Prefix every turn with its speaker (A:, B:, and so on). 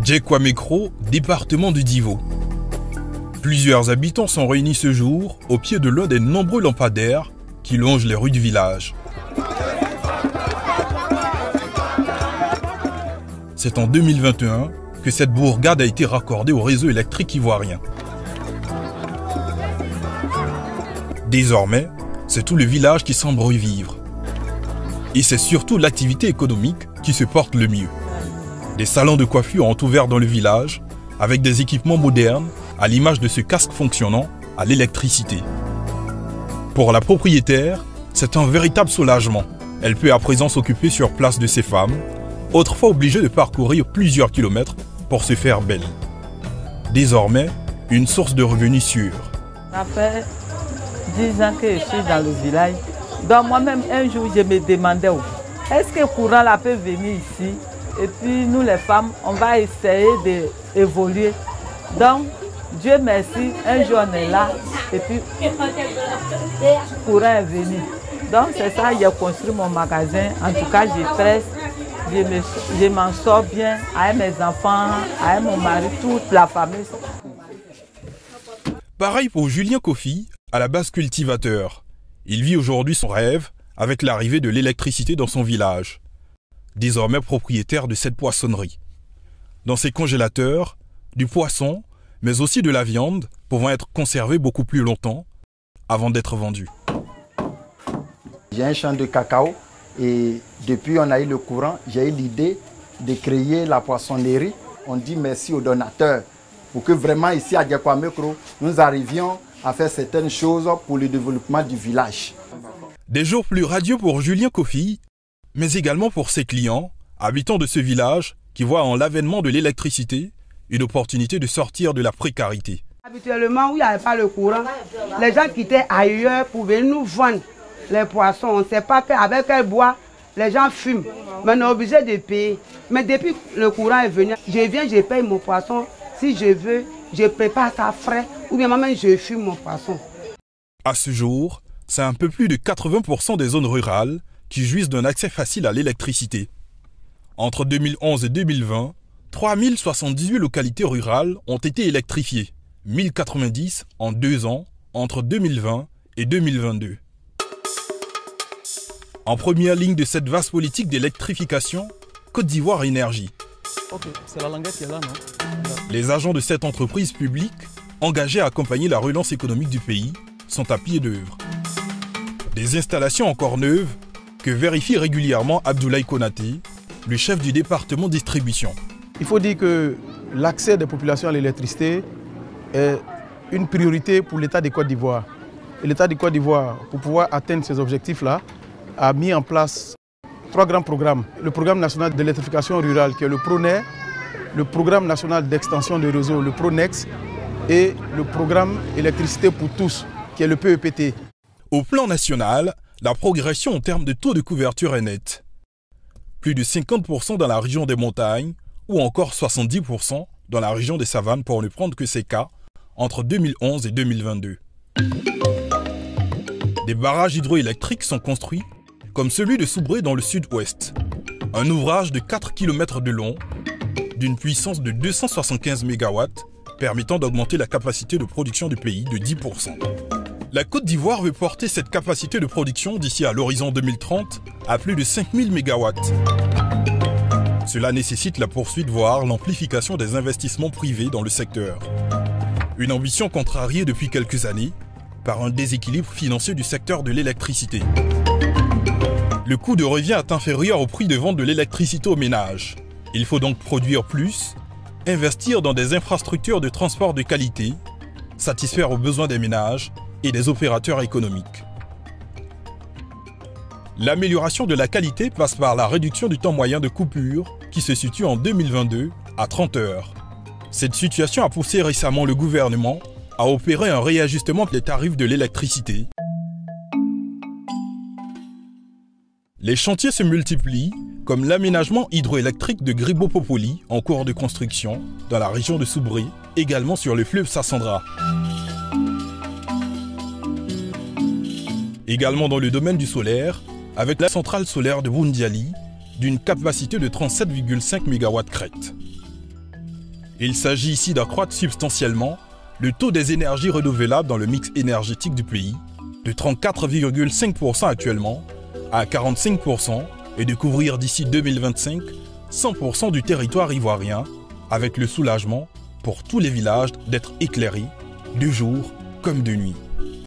A: Djekwamekro, département du Divo. Plusieurs habitants sont réunis ce jour au pied de l'un des nombreux lampadaires qui longent les rues du village. C'est en 2021 que cette bourgade a été raccordée au réseau électrique ivoirien. Désormais, c'est tout le village qui semble revivre. Et c'est surtout l'activité économique qui se porte le mieux. Des salons de coiffure ont ouvert dans le village avec des équipements modernes à l'image de ce casque fonctionnant à l'électricité. Pour la propriétaire, c'est un véritable soulagement. Elle peut à présent s'occuper sur place de ses femmes, autrefois obligée de parcourir plusieurs kilomètres pour se faire belle. Désormais, une source de revenus sûre.
B: Ça fait 10 ans que je suis dans le village. Donc moi-même, un jour, je me demandais, est-ce que le courant là peut venir ici? Et puis nous les femmes, on va essayer d'évoluer. Donc, Dieu merci, un jour on est là et puis le courant est venu. Donc c'est ça, j'ai construit mon magasin. En tout cas, je presse, je m'en sors bien avec mes enfants, avec mon mari, toute la famille.
A: Pareil pour Julien Kofi, à la base cultivateur. Il vit aujourd'hui son rêve avec l'arrivée de l'électricité dans son village. Désormais propriétaire de cette poissonnerie. Dans ses congélateurs, du poisson, mais aussi de la viande pouvant être conservée beaucoup plus longtemps avant d'être vendue.
C: J'ai un champ de cacao et depuis on a eu le courant, j'ai eu l'idée de créer la poissonnerie. On dit merci aux donateurs pour que vraiment ici à Djekwamekro, nous arrivions à faire certaines choses pour le développement du village.
A: Des jours plus radieux pour Julien Kofi, mais également pour ses clients, habitants de ce village, qui voient en l'avènement de l'électricité une opportunité de sortir de la précarité.
D: Habituellement, où il n'y avait pas le courant, les gens quittaient ailleurs pour venir nous vendre les poissons. On ne sait pas avec quel bois les gens fument. Mais on est obligé de payer. Mais depuis que le courant est venu, je viens, je paye mon poisson. Si je veux, je prépare ça frais ou bien même je fume mon poisson.
A: À ce jour, c'est un peu plus de 80% des zones rurales qui jouissent d'un accès facile à l'électricité. Entre 2011 et 2020, 3078 localités rurales ont été électrifiées, 1090 en 2 ans, entre 2020 et 2022. En première ligne de cette vaste politique d'électrification, Côte d'Ivoire Énergie.
E: Okay, c'est la languette qui est là, non?
A: Les agents de cette entreprise publique, engagés à accompagner la relance économique du pays, sont à pied d'œuvre. Des installations encore neuves que vérifie régulièrement Abdoulaye Konaté, le chef du département distribution.
E: Il faut dire que l'accès des populations à l'électricité est une priorité pour l'État de Côte d'Ivoire. Et l'État de Côte d'Ivoire, pour pouvoir atteindre ces objectifs-là, a mis en place 3 grands programmes. Le programme national d'électrification rurale qui est le PRONER, le programme national d'extension de réseau, le PRONEX, et le programme électricité pour tous, qui est le PEPT.
A: Au plan national, la progression en termes de taux de couverture est nette. Plus de 50% dans la région des montagnes ou encore 70% dans la région des savanes pour ne prendre que ces cas entre 2011 et 2022. Des barrages hydroélectriques sont construits comme celui de Soubré dans le sud-ouest. Un ouvrage de 4 km de long, d'une puissance de 275 MW, permettant d'augmenter la capacité de production du pays de 10%. La Côte d'Ivoire veut porter cette capacité de production d'ici à l'horizon 2030 à plus de 5000 MW. Cela nécessite la poursuite, voire l'amplification des investissements privés dans le secteur. Une ambition contrariée depuis quelques années par un déséquilibre financier du secteur de l'électricité. Le coût de revient est inférieur au prix de vente de l'électricité aux ménages. Il faut donc produire plus, investir dans des infrastructures de transport de qualité, satisfaire aux besoins des ménages et des opérateurs économiques. L'amélioration de la qualité passe par la réduction du temps moyen de coupure qui se situe en 2022 à 30 heures. Cette situation a poussé récemment le gouvernement à opérer un réajustement des tarifs de l'électricité. Les chantiers se multiplient, comme l'aménagement hydroélectrique de Gribo-Popoli en cours de construction dans la région de Soubré, également sur le fleuve Sassandra. Également dans le domaine du solaire, avec la centrale solaire de Boundiali, d'une capacité de 37,5 MW crête. Il s'agit ici d'accroître substantiellement le taux des énergies renouvelables dans le mix énergétique du pays, de 34,5% actuellement à 45% et de couvrir d'ici 2025 100% du territoire ivoirien, avec le soulagement pour tous les villages d'être éclairés de jour comme de nuit.